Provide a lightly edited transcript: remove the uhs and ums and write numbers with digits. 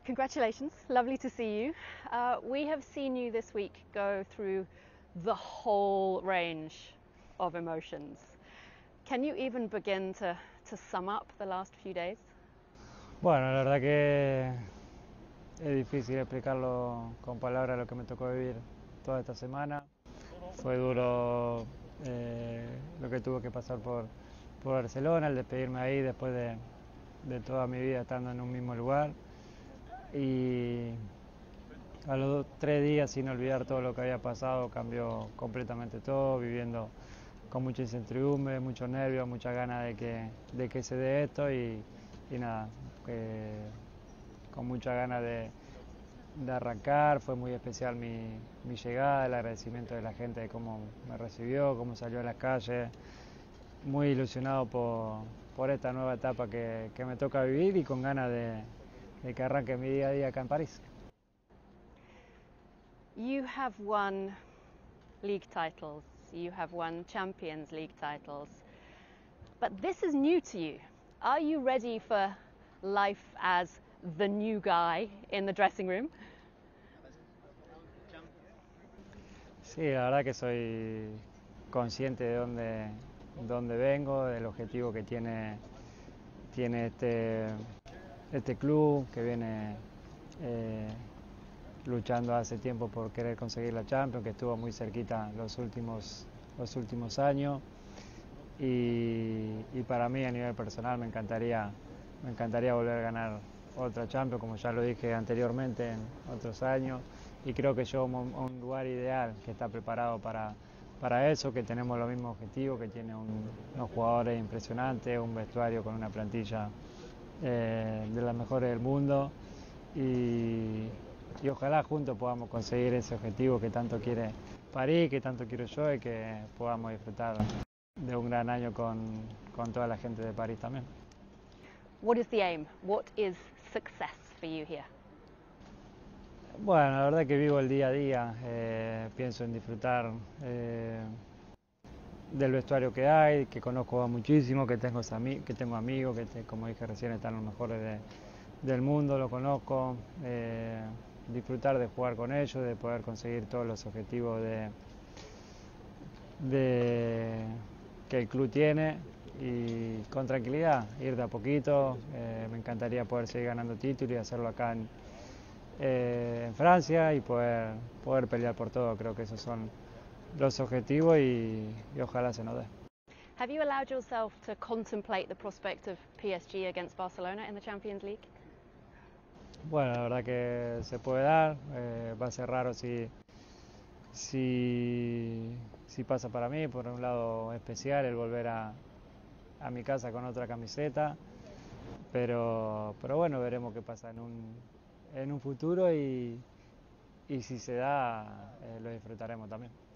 Congratulations, lovely to see you. We have seen you this week go through the whole range of emotions. Can you even begin to sum up the last few days? Bueno, la verdad que es difícil explicarlo con palabras lo que me tocó vivir toda esta semana. Fue duro lo que tuve que pasar por Barcelona, el despedirme ahí después de toda mi vida estando en un mismo lugar. Y a los 3 días, sin olvidar todo lo que había pasado, cambió completamente todo, viviendo con mucha incertidumbre, muchos nervios, muchas ganas de que se dé esto y nada, con muchas ganas de arrancar. Fue muy especial mi llegada, el agradecimiento de la gente de cómo me recibió, cómo salió a las calles. Muy ilusionado por esta nueva etapa que me toca vivir y con ganas de que arranque mi día a día acá en París. You have won league titles, you have won Champions League titles, but this is new to you. Are you ready for life as the new guy in the dressing room? Sí, la verdad que soy consciente de dónde vengo, del objetivo que tiene este club que viene luchando hace tiempo por querer conseguir la Champions, que estuvo muy cerquita los últimos años. Y para mí, a nivel personal, me encantaría volver a ganar otra Champions, como ya lo dije anteriormente en otros años. Y creo que yo a un lugar ideal, que está preparado para eso, que tenemos los mismos objetivos, que tiene unos jugadores impresionantes, un vestuario con una plantilla de las mejores del mundo. Y ojalá juntos podamos conseguir ese objetivo que tanto quiere París, que tanto quiero yo, y que podamos disfrutar de un gran año con toda la gente de París también. What is the aim? What is success for you here? Bueno, la verdad que vivo el día a día, pienso en disfrutar del vestuario que hay, que conozco muchísimo, que tengo amigos, como dije recién, están los mejores del mundo, lo conozco, disfrutar de jugar con ellos, de poder conseguir todos los objetivos que el club tiene y con tranquilidad, ir de a poquito. Me encantaría poder seguir ganando títulos y hacerlo acá en Francia y poder pelear por todo. Creo que esos son los objetivos y ojalá se nos dé. Have you allowed yourself to contemplate the prospect of PSG against Barcelona in the Champions League? Bueno, la verdad que se puede dar, va a ser raro si pasa para mí. Por un lado especial el volver a mi casa con otra camiseta, pero bueno, veremos qué pasa en un futuro y si se da, lo disfrutaremos también.